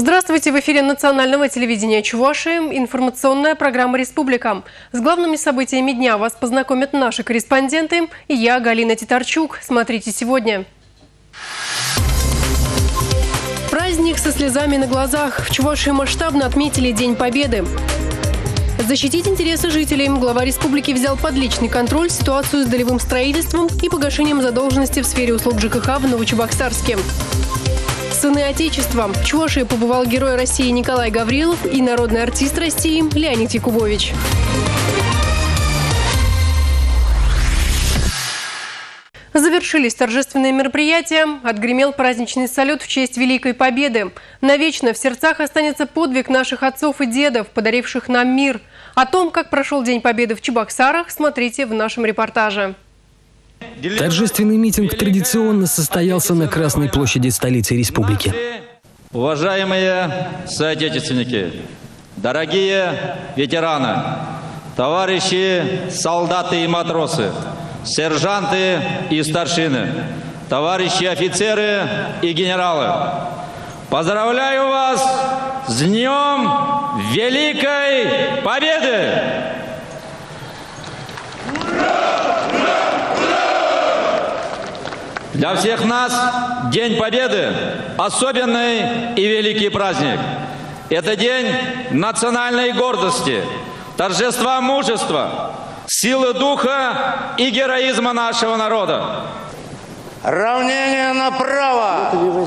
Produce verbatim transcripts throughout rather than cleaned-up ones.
Здравствуйте! В эфире национального телевидения Чувашии информационная программа «Республика». С главными событиями дня вас познакомят наши корреспонденты и я, Галина Титарчук. Смотрите сегодня. Праздник со слезами на глазах. В Чувашии масштабно отметили День Победы. Защитить интересы жителей глава республики взял под личный контроль ситуацию с долевым строительством и погашением задолженности в сфере услуг ЖКХ в Новочебоксарске. Сыны Отечества. В Чувашии побывал герой России Николай Гаврилов и народный артист России Леонид Якубович. Завершились торжественные мероприятия. Отгремел праздничный салют в честь Великой Победы. Навечно в сердцах останется подвиг наших отцов и дедов, подаривших нам мир. О том, как прошел День Победы в Чебоксарах, смотрите в нашем репортаже. Торжественный митинг традиционно состоялся на Красной площади столицы республики. Уважаемые соотечественники, дорогие ветераны, товарищи солдаты и матросы, сержанты и старшины, товарищи офицеры и генералы, поздравляю вас с Днем Великой Победы! Для всех нас День Победы – особенный и великий праздник. Это день национальной гордости, торжества мужества, силы духа и героизма нашего народа. Равнение направо.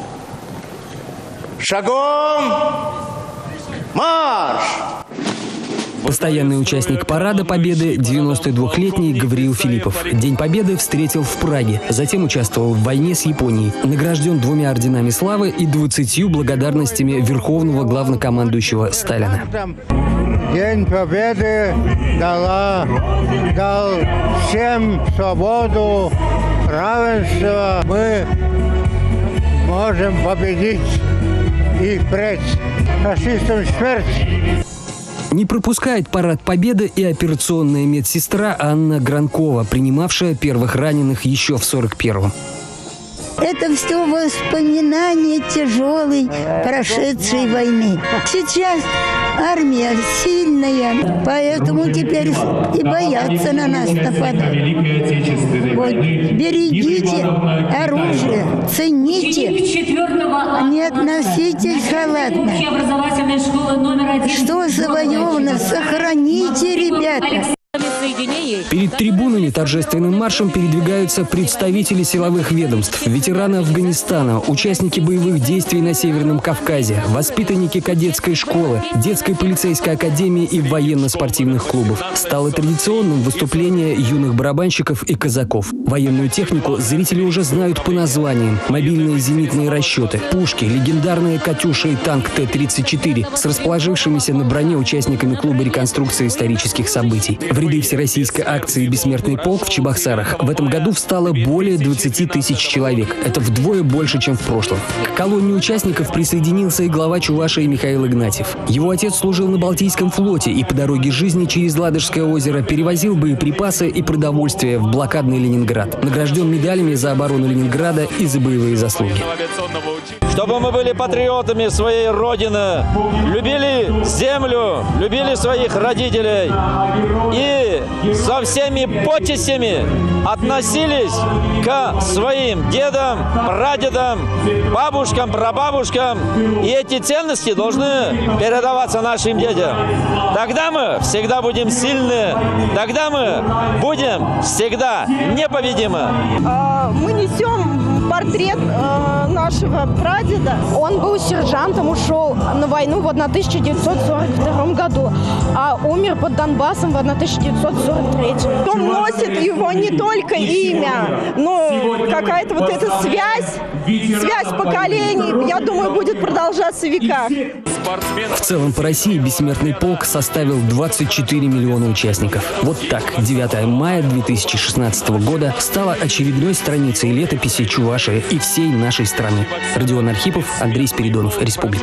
Шагом марш! Постоянный участник парада Победы – девяносто двухлетний Гавриил Филиппов. День Победы встретил в Праге, затем участвовал в войне с Японией. Награжден двумя орденами славы и двадцатью благодарностями Верховного главнокомандующего Сталина. День Победы дала, дал всем свободу, равенство. Мы можем победить и впредь фашистам смерть. Не пропускает парад Победы и операционная медсестра Анна Гранкова, принимавшая первых раненых еще в сорок первом. Это все воспоминания тяжелой прошедшей войны. Сейчас армия сильная, поэтому теперь и боятся на нас нападать. Вот. Берегите оружие, цените, не относитесь халатно. Что завоевано, сохраните, ребята. Перед трибунами торжественным маршем передвигаются представители силовых ведомств, ветераны Афганистана, участники боевых действий на Северном Кавказе, воспитанники кадетской школы, детской полицейской академии и военно-спортивных клубов. Стало традиционным выступление юных барабанщиков и казаков. Военную технику зрители уже знают по названиям: мобильные зенитные расчеты, пушки, легендарные «Катюша» и танк Т тридцать четыре с расположившимися на броне участниками клуба реконструкции исторических событий. В ряды всероссийской акции «Бессмертный полк» в Чебоксарах в этом году встало более двадцати тысяч человек. Это вдвое больше, чем в прошлом. К колонне участников присоединился и глава Чувашии Михаил Игнатьев. Его отец служил на Балтийском флоте и по дороге жизни через Ладожское озеро перевозил боеприпасы и продовольствие в блокадный Ленинград. Награжден медалями за оборону Ленинграда и за боевые заслуги. Чтобы мы были патриотами своей Родины, любили землю, любили своих родителей и со всеми почестями относились к своим дедам, прадедам, бабушкам, прабабушкам. И эти ценности должны передаваться нашим детям. Тогда мы всегда будем сильны, тогда мы будем всегда непобедимы. Мы несем портрет нашего прадеда. Он был сержантом, ушел на войну в тысяча девятьсот сорок втором году, а умер под Донбассом в тысяча девятьсот сорок третьем. Он носит его не только имя, но какая-то вот эта связь, связь поколений, я думаю, будет продолжаться в веках. В целом по России «Бессмертный полк» составил двадцать четыре миллиона участников. Вот так девятое мая две тысячи шестнадцатого года стало очередной страницей летописи Чувашии и всей нашей страны. Родион Архипов, Андрей Спиридонов, Республика.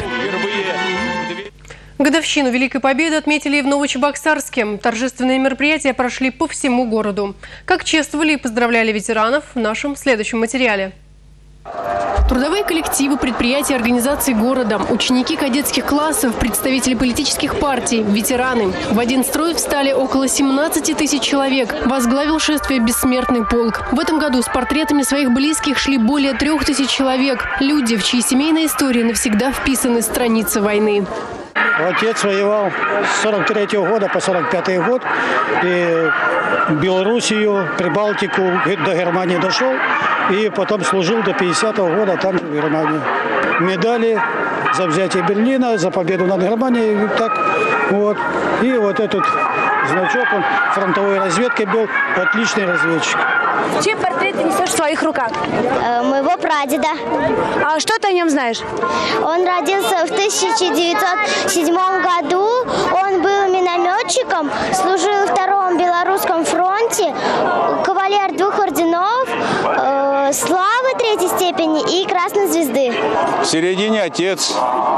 Годовщину Великой Победы отметили и в Новочебоксарске. Торжественные мероприятия прошли по всему городу. Как чествовали и поздравляли ветеранов в нашем следующем материале. Трудовые коллективы, предприятия, организации города, ученики кадетских классов, представители политических партий, ветераны. В один строй встали около семнадцати тысяч человек. Возглавил шествие бессмертный полк. В этом году с портретами своих близких шли более трех тысяч человек. Люди, в чьи семейные истории навсегда вписаны страницы войны. Отец воевал с сорок третьего года по сорок пятый год. И Белоруссию, Прибалтику, до Германии дошел. И потом служил до пятидесятого года там в Германии. Медали за взятие Берлина, за победу над Германией. Так, вот. И вот этот значок, он фронтовой разведкой был, отличный разведчик. Чей портрет ты несешь в своих руках? Э, моего прадеда. А что ты о нем знаешь? Он родился в тысяча девятьсот седьмом году. Он был минометчиком, служил в Втором Белорусском фронте, кавалер двух орденов, э, славы третьей степени и Красной звезды. В середине отец,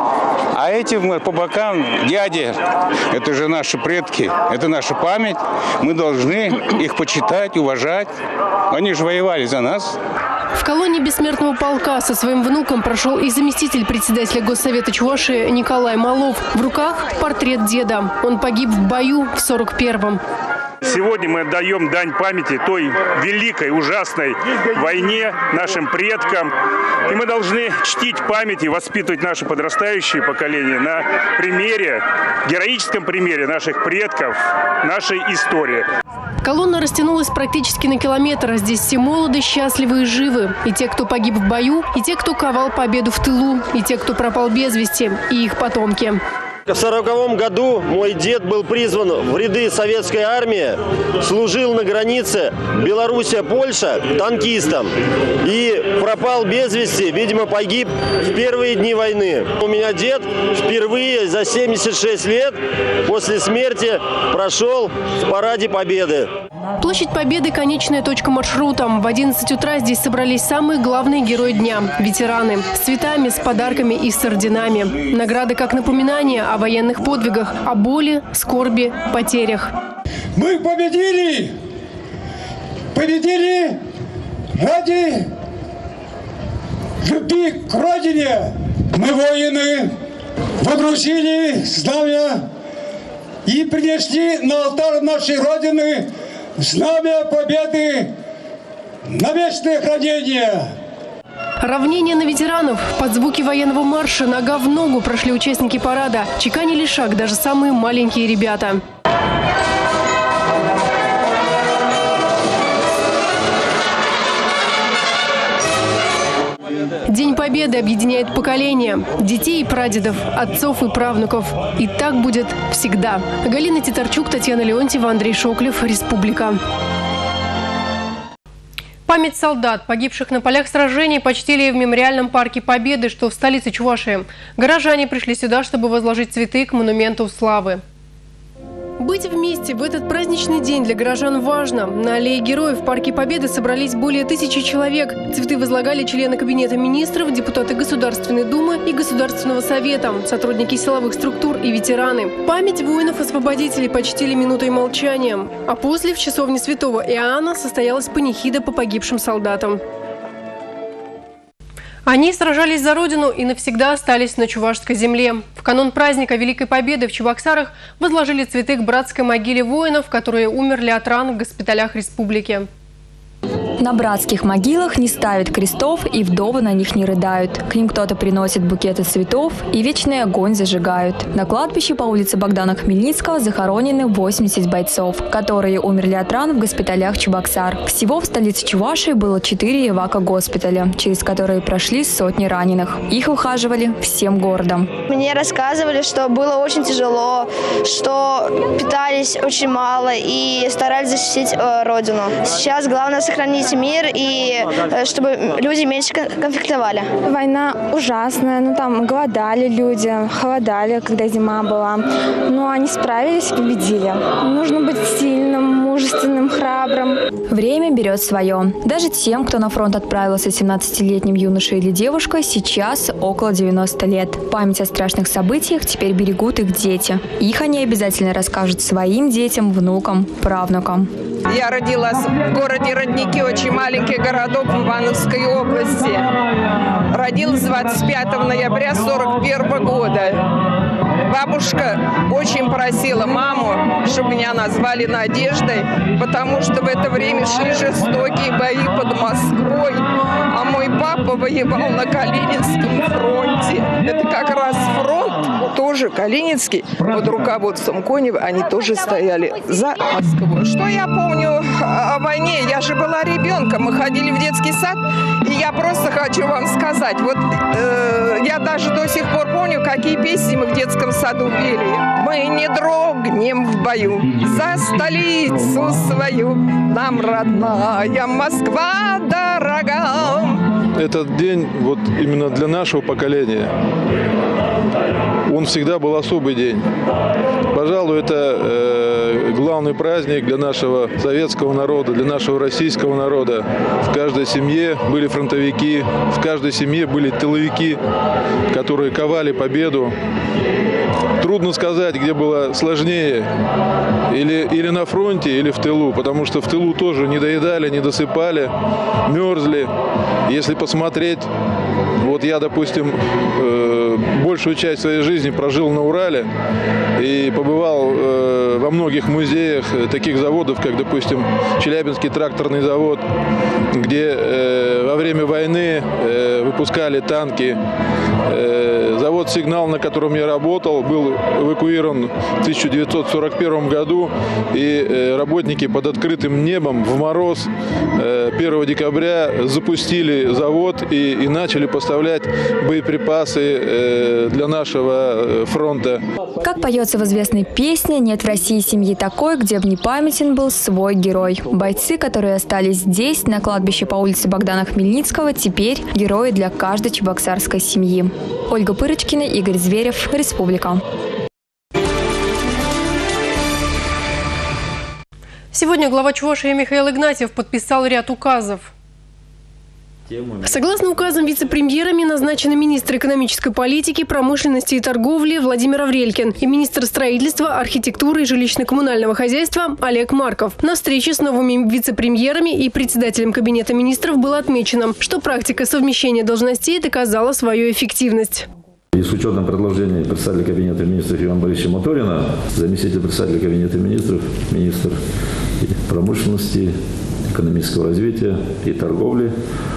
а эти по бокам дяди. Это же наши предки, это наша память. Мы должны их почитать, уважать. Они же воевали за нас. В колонне бессмертного полка со своим внуком прошел и заместитель председателя Госсовета Чувашии Николай Малов. В руках портрет деда. Он погиб в бою в сорок первом. Сегодня мы отдаем дань памяти той великой, ужасной войне нашим предкам. И мы должны чтить память и воспитывать наше подрастающее поколение на примере, героическом примере наших предков, нашей истории. Колонна растянулась практически на километр. Здесь все молоды, счастливы и живы. И те, кто погиб в бою, и те, кто ковал победу в тылу, и те, кто пропал без вести, и их потомки. В сороковом году мой дед был призван в ряды советской армии, служил на границе Белоруссия-Польша танкистом и пропал без вести, видимо, погиб в первые дни войны. У меня дед впервые за семьдесят шесть лет после смерти прошел в параде Победы. Площадь Победы – конечная точка маршрута. В одиннадцать утра здесь собрались самые главные герои дня – ветераны. С цветами, с подарками и с орденами. Награды как напоминание о военных подвигах, о боли, скорби, потерях. Мы победили! Победили ради любви к родине. Мы воины, водрузили знамя и принесли на алтарь нашей Родины знамя победы на вечное хранение. Равнение на ветеранов. Под звуки военного марша нога в ногу прошли участники парада. Чеканили шаг даже самые маленькие ребята. День Победы объединяет поколения. Детей и прадедов, отцов и правнуков. И так будет всегда. Галина Титарчук, Татьяна Леонтьева, Андрей Шоклев. Республика. Память солдат, погибших на полях сражений, почтили в мемориальном парке Победы, что в столице Чувашии. Горожане пришли сюда, чтобы возложить цветы к монументу славы. Быть вместе в этот праздничный день для горожан важно. На аллее Героев в парке Победы собрались более тысячи человек. Цветы возлагали члены Кабинета министров, депутаты Государственной Думы и Государственного совета, сотрудники силовых структур и ветераны. Память воинов-освободителей почтили минутой молчания. А после в часовне святого Иоанна состоялась панихида по погибшим солдатам. Они сражались за Родину и навсегда остались на чувашской земле. В канун праздника Великой Победы в Чебоксарах возложили цветы к братской могиле воинов, которые умерли от ран в госпиталях республики. На братских могилах не ставят крестов и вдовы на них не рыдают. К ним кто-то приносит букеты цветов и вечный огонь зажигают. На кладбище по улице Богдана Хмельницкого захоронены восемьдесят бойцов, которые умерли от ран в госпиталях Чебоксар. Всего в столице Чувашии было четыре эвако-госпиталя, через которые прошли сотни раненых. Их ухаживали всем городом. Мне рассказывали, что было очень тяжело, что питались очень мало и старались защитить э, Родину. Сейчас главное сохранить мир и чтобы люди меньше конфликтовали. Война ужасная, ну там голодали люди, холодали, когда зима была. Но они справились и победили. Нужно быть сильным, мужественным, храбрым. Время берет свое. Даже тем, кто на фронт отправился семнадцатилетним юношей или девушкой, сейчас около девяноста лет. Память о страшных событиях теперь берегут их дети. Их они обязательно расскажут своим детям, внукам, правнукам. Я родилась в городе Родники, очень маленький городок в Ивановской области. Родилась двадцать пятого ноября сорок первого года. Бабушка очень просила маму, чтобы меня назвали Надеждой, потому что в это время шли жестокие бои под Москвой, а мой папа воевал на Калининском фронте. Это как раз фронт, тоже Калининский, под руководством Конева, они тоже стояли за Москву. Что я помню о войне? Я же была ребенком, мы ходили в детский сад, и я просто хочу вам сказать, вот э, я даже до сих пор помню, какие песни мы в детском саду пели. Мы не дрогнем в бою за столицу свою, нам родная Москва дорога. Этот день вот именно для нашего поколения, он всегда был особый день. Пожалуй, это э, главный праздник для нашего советского народа, для нашего российского народа. В каждой семье были фронтовики, в каждой семье были тыловики, которые ковали победу. Трудно сказать, где было сложнее, или, или на фронте, или в тылу, потому что в тылу тоже не доедали, не досыпали, мерзли. Если посмотреть, вот я, допустим, э, большую часть своей жизни прожил на Урале и побывал э, во многих музеях таких заводов, как, допустим, Челябинский тракторный завод, где э, во время войны э, выпускали танки. Э, завод «Сигнал», на котором я работал, был эвакуирован в тысяча девятьсот сорок первом году, и э, работники под открытым небом в мороз э, первого декабря запустили завод и, и начали поставлять боеприпасы э, для нашего фронта. Как поется в известной песне, нет в России семьи такой, где бы не памятен был свой герой. Бойцы, которые остались здесь, на кладбище по улице Богдана Хмельницкого, теперь герои для каждой чебоксарской семьи. Ольга Пырочкина, Игорь Зверев, Республика. Сегодня глава Чувашии Михаил Игнатьев подписал ряд указов. Согласно указам вице-премьерами назначены министр экономической политики, промышленности и торговли Владимир Аврелькин и министр строительства, архитектуры и жилищно-коммунального хозяйства Олег Марков. На встрече с новыми вице-премьерами и председателем кабинета министров было отмечено, что практика совмещения должностей доказала свою эффективность. И с учетом предложений председателя кабинета министров Ивана Борисовича Моторина, заместитель председателя кабинета министров, министр промышленности, экономического развития и торговли,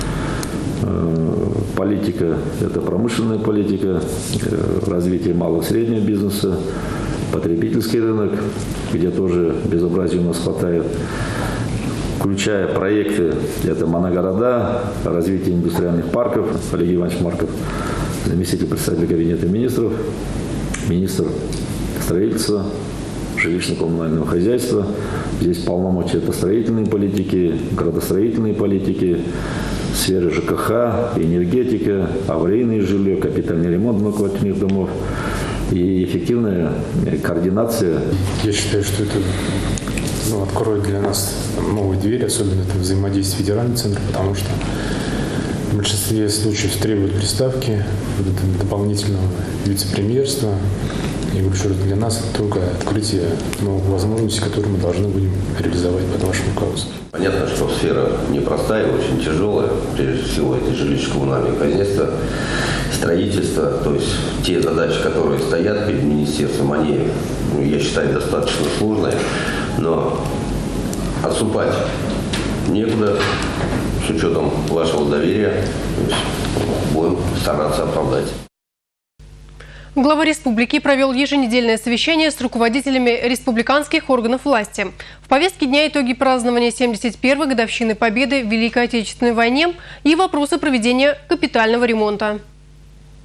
политика – это промышленная политика, развитие малого и среднего бизнеса, потребительский рынок, где тоже безобразия у нас хватает, включая проекты – это моногорода, развитие индустриальных парков, Олег Иванович Марков, заместитель председателя кабинета министров, министр строительства, жилищно-коммунального хозяйства. Здесь полномочия по строительной политике, градостроительной политике, сферы ЖКХ, энергетика, аварийное жилье, капитальный ремонт многоквартирных домов и эффективная координация. Я считаю, что это ну, откроет для нас новые двери, особенно это взаимодействие федерального центра, потому что в большинстве случаев требуют приставки дополнительного вице-премьерства. И говорю, что для нас это только открытие новых возможностей, которые мы должны будем реализовать под вашим руководством. Понятно, что сфера непростая, очень тяжелая. Прежде всего, это жилищно-коммунальное хозяйство, строительство. То есть те задачи, которые стоят перед министерством, они, ну, я считаю, достаточно сложные. Но отступать некуда с учетом вашего доверия. Будем стараться оправдать. Глава республики провел еженедельное совещание с руководителями республиканских органов власти. В повестке дня итоги празднования семьдесят первой годовщины Победы в Великой Отечественной войне и вопросы проведения капитального ремонта.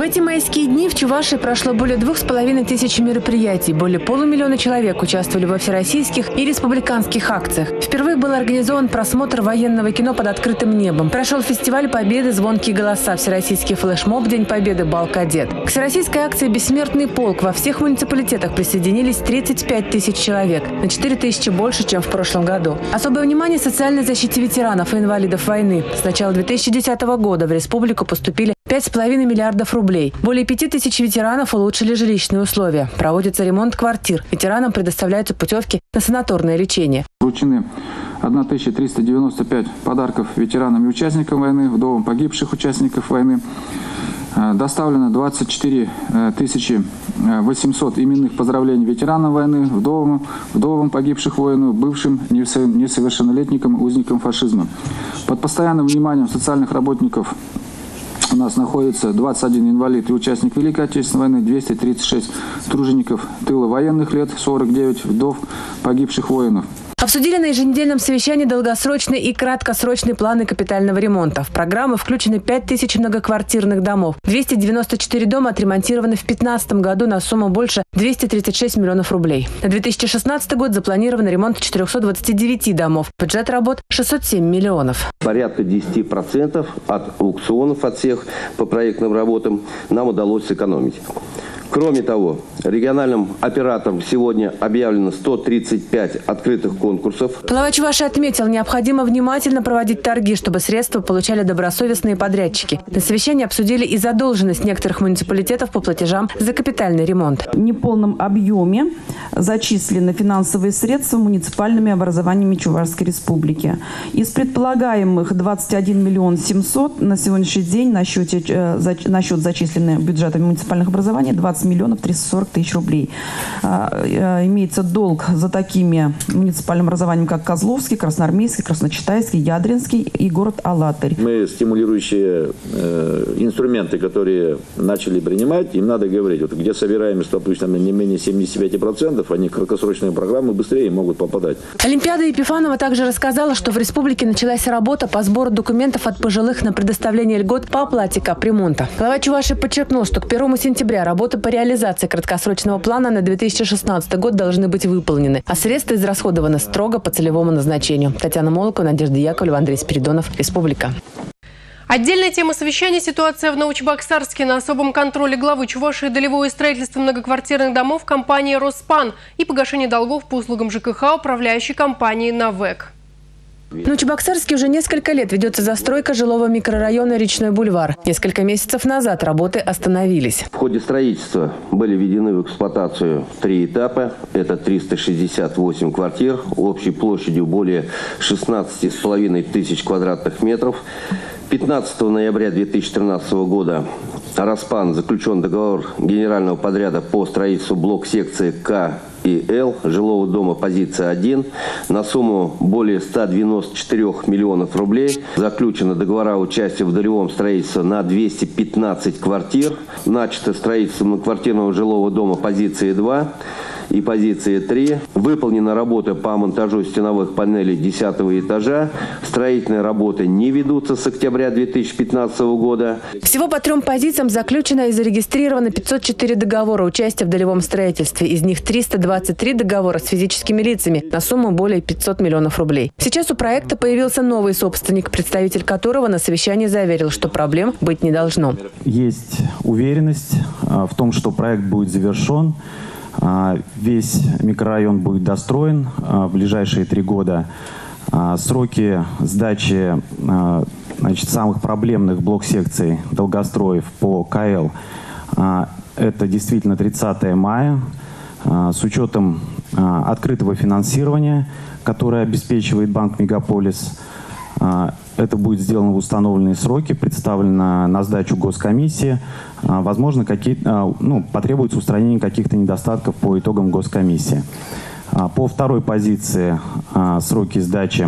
эти майские дни в Чувашии прошло более двух с половиной тысяч мероприятий. Более полумиллиона человек участвовали во всероссийских и республиканских акциях. Впервые был организован просмотр военного кино под открытым небом. Прошел фестиваль Победы, звонкие голоса, всероссийский флешмоб, День Победы, бал-кадет. К всероссийской акции «Бессмертный полк» во всех муниципалитетах присоединились тридцать пять тысяч человек, на четыре тысячи больше, чем в прошлом году. Особое внимание социальной защите ветеранов и инвалидов войны. С начала две тысячи десятого года в республику поступили пять с половиной миллиардов рублей. Более пяти тысяч ветеранов улучшили жилищные условия. Проводится ремонт квартир. Ветеранам предоставляются путевки на санаторное лечение. Вручены тысяча триста девяносто пять подарков ветеранам и участникам войны, вдовам погибших участников войны. Доставлено двадцать четыре тысячи восемьсот именных поздравлений ветеранам войны, вдовам, вдовам погибших воинов, бывшим несовершеннолетним узникам фашизма. Под постоянным вниманием социальных работников у нас находится двадцать один инвалид и участник Великой Отечественной войны, двести тридцать шесть тружеников тыла военных лет, сорок девять вдов погибших воинов. Обсудили на еженедельном совещании долгосрочные и краткосрочные планы капитального ремонта. В программу включены пять тысяч многоквартирных домов. двести девяносто четыре дома отремонтированы в две тысячи пятнадцатом году на сумму больше двухсот тридцати шести миллионов рублей. На две тысячи шестнадцатый год запланирован ремонт четырехсот двадцати девяти домов. Бюджет работ шестьсот семь миллионов. Порядка десяти процентов от аукционов от всех по проектным работам нам удалось сэкономить. Кроме того, региональным операторам сегодня объявлено сто тридцать пять открытых конкурсов. Глава Чувашии отметил, необходимо внимательно проводить торги, чтобы средства получали добросовестные подрядчики. На совещании обсудили и задолженность некоторых муниципалитетов по платежам за капитальный ремонт. В неполном объеме зачислены финансовые средства муниципальными образованиями Чувашской Республики. Из предполагаемых двадцать один миллион семьсот на сегодняшний день на, счете, на счет зачислены бюджетами муниципальных образований двадцать миллионов триста сорок тысяч рублей. Имеется долг за такими муниципальным образованием, как Козловский, Красноармейский, Красночитайский, Ядринский и город Алатырь. Мы стимулирующие э, инструменты, которые начали принимать, им надо говорить, вот где собираемость, допустим, не менее семидесяти пяти процентов, они в краткосрочные программы быстрее могут попадать. Олимпиада Епифанова также рассказала, что в республике началась работа по сбору документов от пожилых на предоставление льгот по оплате капремонта. Глава Чувашии подчеркнул, что к первому сентября работы по реализации краткосрочного плана на две тысячи шестнадцатый год должны быть выполнены, а средства израсходованы строго по целевому назначению. Татьяна Молокова, Надежда Яковлева, Андрей Спиридонов, Республика. Отдельная тема совещания – ситуация в Новочебоксарске. На особом контроле главы Чувашии долевое строительство многоквартирных домов компании «Роспан» и погашение долгов по услугам ЖКХ управляющей компании «Навек». В Новочебоксарске уже несколько лет ведется застройка жилого микрорайона «Речной бульвар». Несколько месяцев назад работы остановились. В ходе строительства были введены в эксплуатацию три этапа. Это триста шестьдесят восемь квартир общей площадью более шестнадцати с половиной тысяч квадратных метров. пятнадцатого ноября две тысячи тринадцатого года «Роспан» заключен договор генерального подряда по строительству блок-секции К и Л жилого дома позиция один на сумму более ста девяноста четырёх миллионов рублей. Заключены договора участия в долевом строительстве на двести пятнадцать квартир. Начато строительство многоквартирного жилого дома позиции два и позиции три. Выполнена работа по монтажу стеновых панелей десятого этажа. Строительные работы не ведутся с октября две тысячи пятнадцатого года. Всего по трем позициям заключено и зарегистрировано пятьсот четыре договора участия в долевом строительстве. Из них триста двадцать три договора с физическими лицами на сумму более пятисот миллионов рублей. Сейчас у проекта появился новый собственник, представитель которого на совещании заверил, что проблем быть не должно. Есть уверенность в том, что проект будет завершен. Весь микрорайон будет достроен в ближайшие три года. Сроки сдачи, значит, самых проблемных блок-секций долгостроев по К Л – это действительно тридцатое мая. С учетом открытого финансирования, которое обеспечивает банк «Мегаполис», это будет сделано в установленные сроки, представлено на сдачу госкомиссии. Возможно, какие, ну, потребуется устранение каких-то недостатков по итогам госкомиссии. По второй позиции сроки сдачи,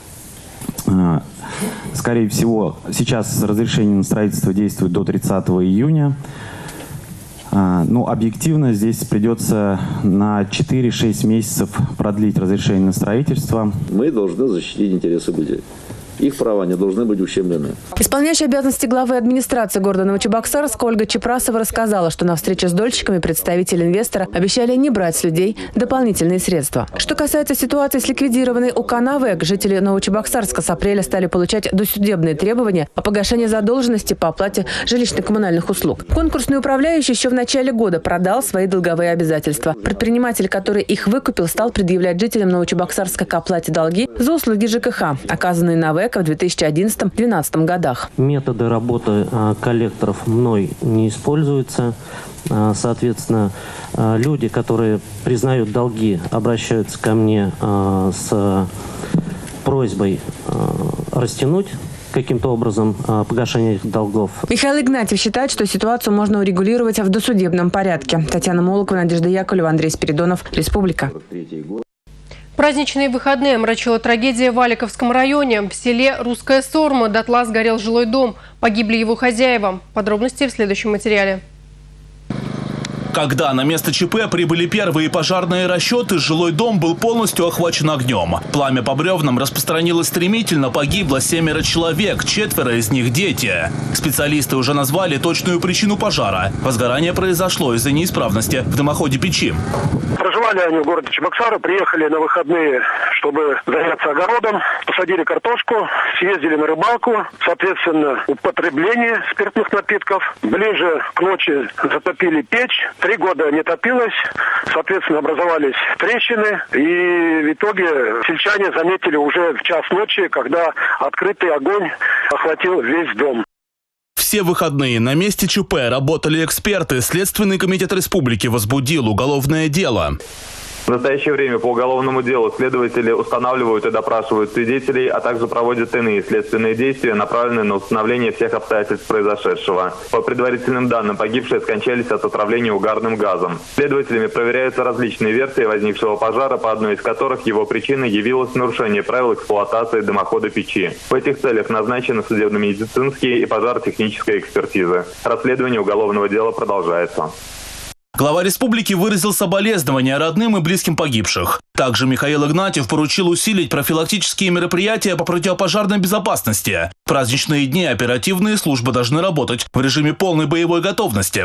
скорее всего, сейчас разрешение на строительство действует до тридцатого июня. Ну, объективно здесь придется на четыре-шесть месяцев продлить разрешение на строительство. Мы должны защитить интересы людей. их права не должны быть ущемлены. Исполняющая обязанности главы администрации города Новочебоксарска Ольга Чепрасова рассказала, что на встрече с дольщиками представители инвестора обещали не брать с людей дополнительные средства. Что касается ситуации с ликвидированной УК «Навэк», жители Новочебоксарска с апреля стали получать досудебные требования о погашении задолженности по оплате жилищно-коммунальных услуг. Конкурсный управляющий еще в начале года продал свои долговые обязательства. Предприниматель, который их выкупил, стал предъявлять жителям Новочебоксарска к оплате долги за услуги ЖКХ, оказанные «Навэком» в две тысячи одиннадцатом — две тысячи двенадцатом годах. Методы работы коллекторов мной не используются. Соответственно, люди, которые признают долги, обращаются ко мне с просьбой растянуть каким-то образом погашение их долгов. Михаил Игнатьев считает, что ситуацию можно урегулировать в досудебном порядке. Татьяна Молокова, Надежда Яковлева, Андрей Спиридонов, Республика. Праздничные выходные омрачила трагедия в Аликовском районе. В селе Русская Сорма дотла сгорел жилой дом. Погибли его хозяева. Подробности в следующем материале. Когда на место ЧП прибыли первые пожарные расчеты, жилой дом был полностью охвачен огнем. Пламя по бревнам распространилось стремительно, погибло семеро человек, четверо из них дети. Специалисты уже назвали точную причину пожара. Возгорание произошло из-за неисправности в дымоходе печи. Проживали они в городе Чебоксары, приехали на выходные, чтобы заняться огородом, посадили картошку, съездили на рыбалку, соответственно, употребление спиртных напитков. Ближе к ночи затопили печь. Три года не топилось, соответственно, образовались трещины, и в итоге сельчане заметили уже в час ночи, когда открытый огонь охватил весь дом. Все выходные на месте ЧП работали эксперты. Следственный комитет республики возбудил уголовное дело. В настоящее время по уголовному делу следователи устанавливают и допрашивают свидетелей, а также проводят иные следственные действия, направленные на установление всех обстоятельств произошедшего. По предварительным данным, погибшие скончались от отравления угарным газом. Следователями проверяются различные версии возникшего пожара, по одной из которых его причиной явилось нарушение правил эксплуатации дымохода печи. В этих целях назначены судебно-медицинские и пожаротехнические экспертизы. Расследование уголовного дела продолжается. Глава республики выразил соболезнования родным и близким погибших. Также Михаил Игнатьев поручил усилить профилактические мероприятия по противопожарной безопасности. В праздничные дни оперативные службы должны работать в режиме полной боевой готовности.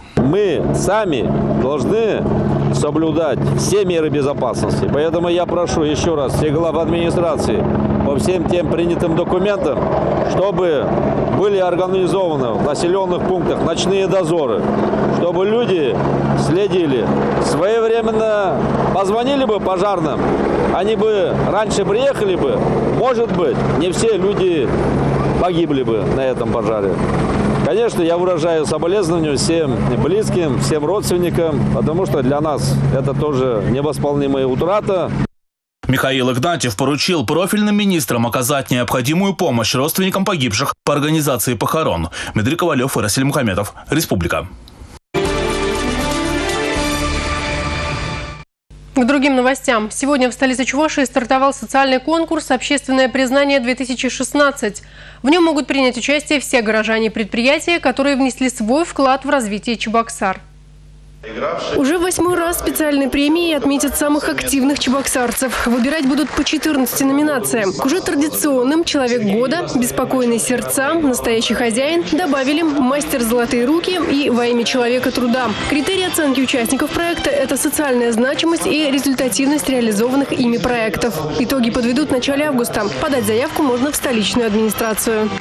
Мы сами должны соблюдать все меры безопасности. Поэтому я прошу еще раз всех глав администрации по всем тем принятым документам, чтобы были организованы в населенных пунктах ночные дозоры, чтобы люди следили, своевременно позвонили бы пожарным, они бы раньше приехали бы, может быть, не все люди погибли бы на этом пожаре. Конечно, я выражаю соболезнования всем близким, всем родственникам, потому что для нас это тоже невосполнимая утрата. Михаил Игнатьев поручил профильным министрам оказать необходимую помощь родственникам погибших по организации похорон. Дмитрий Ковалев и Расиль Мухаметов. Республика. К другим новостям. Сегодня в столице Чувашии стартовал социальный конкурс «Общественное признание-две тысячи шестнадцать». В нем могут принять участие все горожане и предприятия, которые внесли свой вклад в развитие Чебоксар. Уже в восьмой раз специальной премией отметят самых активных чебоксарцев. Выбирать будут по четырнадцати номинациям. К уже традиционным «Человек года», «Беспокойные сердца», «Настоящий хозяин» добавили «Мастер золотые руки» и «Во имя человека труда». Критерии оценки участников проекта – это социальная значимость и результативность реализованных ими проектов. Итоги подведут в начале августа. Подать заявку можно в столичную администрацию.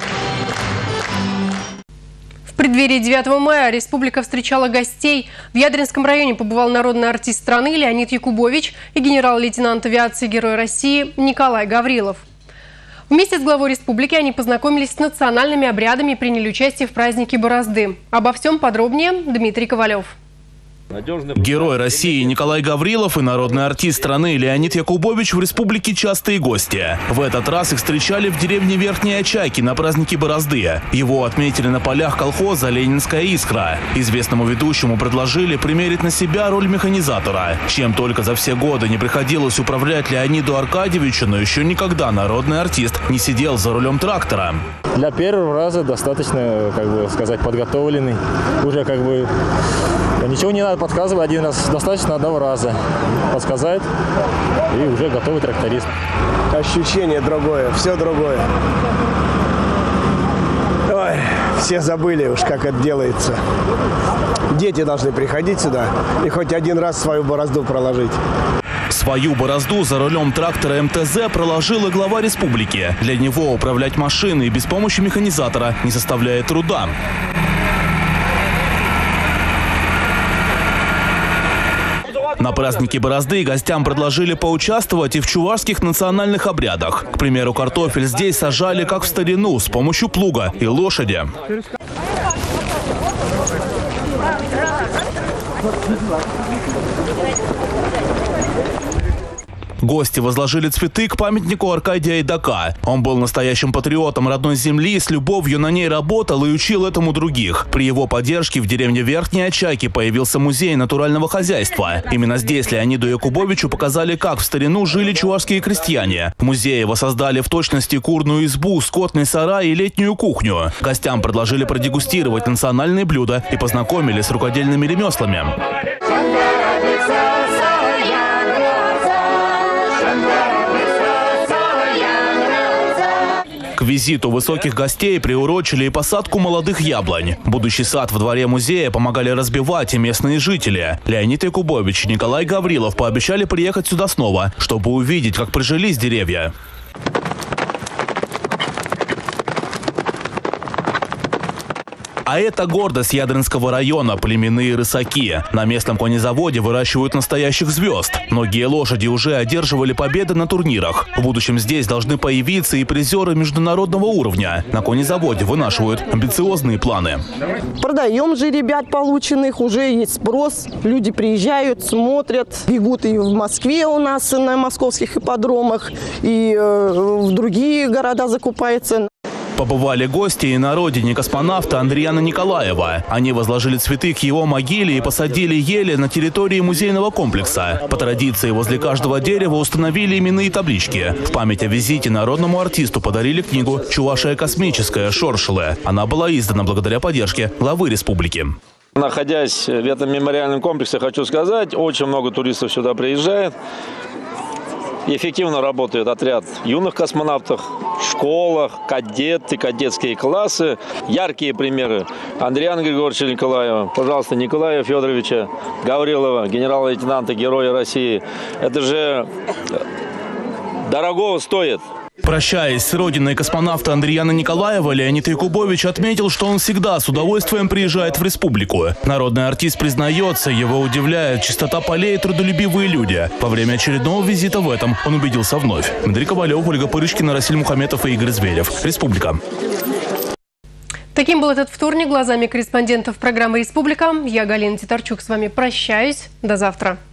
В преддверии девятого мая республика встречала гостей. В Ядринском районе побывал народный артист страны Леонид Якубович и генерал-лейтенант авиации Герой России Николай Гаврилов. Вместе с главой республики они познакомились с национальными обрядами и приняли участие в празднике Борозды. Обо всем подробнее Дмитрий Ковалев. Герой России Николай Гаврилов и народный артист страны Леонид Якубович в республике частые гости. В этот раз их встречали в деревне Верхние Очайки на празднике Борозды. Его отметили на полях колхоза «Ленинская искра». Известному ведущему предложили примерить на себя роль механизатора. Чем только за все годы не приходилось управлять Леониду Аркадьевичу, но еще никогда народный артист не сидел за рулем трактора. Для первого раза достаточно, как бы сказать, подготовленный. Уже как бы ничего не надо подсказываю, один раз достаточно одного раза подсказать, и уже готовый тракторист. Ощущение другое, все другое. Ой, все забыли уж, как это делается. Дети должны приходить сюда и хоть один раз свою борозду проложить. Свою борозду за рулем трактора эм тэ зэ проложил и глава республики. Для него управлять машиной без помощи механизатора не составляет труда. На празднике борозды гостям предложили поучаствовать и в чувашских национальных обрядах. К примеру, картофель здесь сажали как в старину, с помощью плуга и лошади. Гости возложили цветы к памятнику Аркадия Айдака. Он был настоящим патриотом родной земли, с любовью на ней работал и учил этому других. При его поддержке в деревне Верхние Очаки появился музей натурального хозяйства. Именно здесь Леониду Якубовичу показали, как в старину жили чувашские крестьяне. В музее воссоздали в точности курную избу, скотный сарай и летнюю кухню. Гостям предложили продегустировать национальные блюда и познакомили с рукодельными ремеслами. К визиту высоких гостей приурочили и посадку молодых яблонь. Будущий сад во дворе музея помогали разбивать и местные жители. Леонид Якубович и Николай Гаврилов пообещали приехать сюда снова, чтобы увидеть, как прижились деревья. А это гордость Ядринского района – племенные рысаки. На местном конезаводе выращивают настоящих звезд. Многие лошади уже одерживали победы на турнирах. В будущем здесь должны появиться и призеры международного уровня. На конезаводе вынашивают амбициозные планы. Продаем же ребят полученных, уже есть спрос. Люди приезжают, смотрят, бегут и в Москве у нас на московских ипподромах, и в другие города закупаются. Побывали гости и на родине космонавта Андриана Николаева. Они возложили цветы к его могиле и посадили ели на территории музейного комплекса. По традиции возле каждого дерева установили именные таблички. В память о визите народному артисту подарили книгу «Чувашия космическая. Шоршилы». Она была издана благодаря поддержке главы республики. Находясь в этом мемориальном комплексе, хочу сказать, очень много туристов сюда приезжает. Эффективно работает отряд юных космонавтов, в школах, кадеты, кадетские классы. Яркие примеры. Андриана Григорьевича Николаева, пожалуйста, Николая Федоровича Гаврилова, генерал-лейтенанта Героя России. Это же дорого стоит. Прощаясь с родиной космонавта Андриана Николаева, Леонид Якубович отметил, что он всегда с удовольствием приезжает в республику. Народный артист признается, его удивляет чистота полей и трудолюбивые люди. Во время очередного визита в этом он убедился вновь. Дмитрий Ковалев, Ольга Пырышкина, Расиль Мухаметов и Игорь Звелев. Республика. Таким был этот вторник глазами корреспондентов программы «Республика». Я, Галина Титарчук, с вами прощаюсь. До завтра.